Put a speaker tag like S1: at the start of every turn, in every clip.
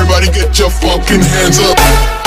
S1: Everybody get your fucking hands up.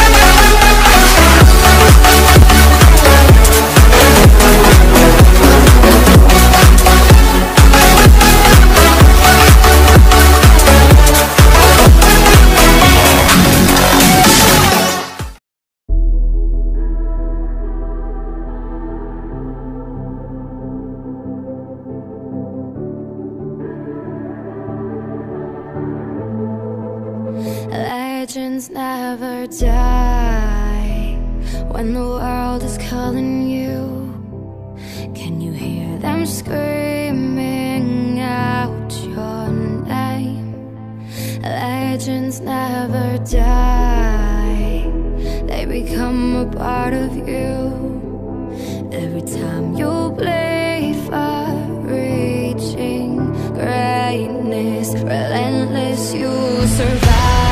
S2: Legends never die when the world is calling you. Can you hear them screaming out your name? Legends never die, they become a part of you. Every time you play for reaching greatness, relentless, you survive.